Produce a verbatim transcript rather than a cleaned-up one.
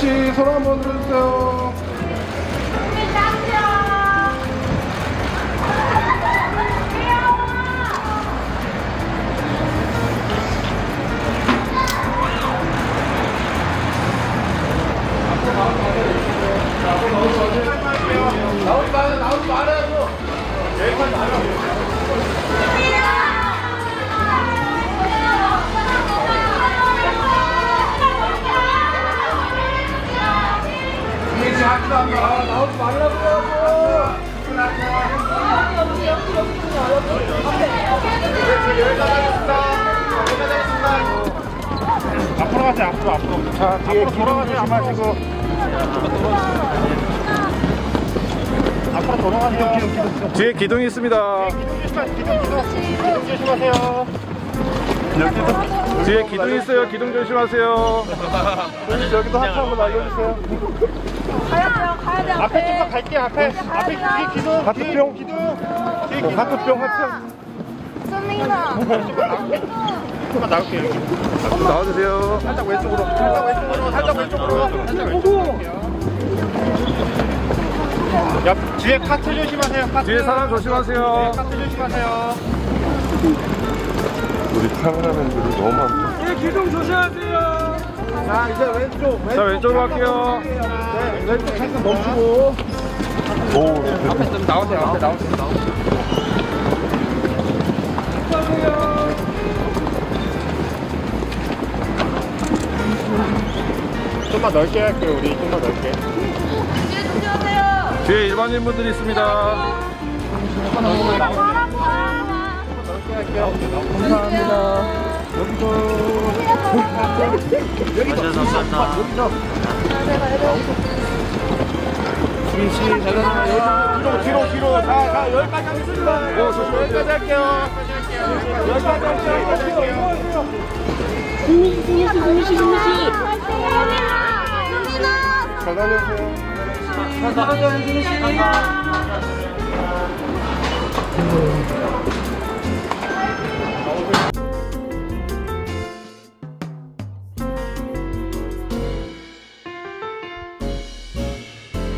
씨, 손 한번 들어주세요. 나오지 마요, 나오지 말아요. 여기까지 나와요. 이제 하지도 않아. 나오지 말라고요. 여기, 여기, 여기군요. 여기. 여기다 가겠습니다. 여기다 가겠습니다. 앞으로 가세요, 앞으로, 앞으로. 자, 뒤에 돌아가세요, 마시고. 앞으로 돌아가세요. 뒤에 기둥이 있습니다. 기둥, 기둥, 기둥 조심하세요. 여기도 뒤에 기둥 있어요. 기둥 조심하세요. 여기도 하트 한번 날려주세요. 가야 돼요, 가야 돼요. 앞에 좀 더 갈게요. 앞에, 앞에 뒤에 기둥, 하트뿅, 기둥, 뒤에 기둥, 하트뿅, 하트. 선민아. 조금만 나올게요. 여기. 나와주세요. 살짝 왼쪽으로, 살짝 왼쪽으로, 살짝 왼쪽으로. 살짝 왼쪽으로. 야, 뒤에 카트 조심하세요. 카트. 뒤에 사람 조심하세요. 네, 카트 조심하세요. 우리 카메라맨들이 너무 많다. 뒤에 기둥 조심하세요. 자, 이제 왼쪽. 왼쪽 자, 왼쪽으로 갈게요. 네, 왼쪽 잠깐 멈추고. 오, 네. 앞에 좀 나오세요. 앞에 나오세요. 나오세요. 좀만 넓게 할게요. 우리 좀만 넓게. 뒤에 조심하세요. 뒤에 일반인 분들이 있습니다. 감사합니다. 여기도 여기도 여기도 김씨 잘하나 뒤로 뒤로 자자 여기까지 하겠습니다. 여기까지 할게요. 여기까지 할게요. 김미씨 김미씨 김미씨 김미씨. 잘 다녀오세요. 잘 다녀오세요. 김미씨.